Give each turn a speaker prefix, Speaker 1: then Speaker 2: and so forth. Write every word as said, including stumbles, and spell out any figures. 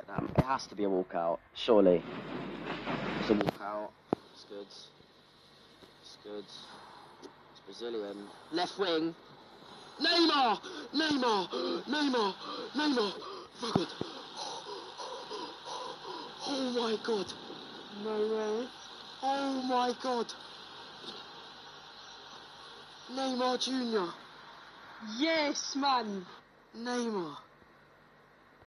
Speaker 1: Um, it has to be a walkout, surely. It's a walkout. It's good. It's good. It's Brazilian. Left wing. Neymar! Neymar! Neymar! Neymar! My God! Oh my God! No way! Oh my God! Neymar Junior
Speaker 2: Yes, man!
Speaker 1: Neymar!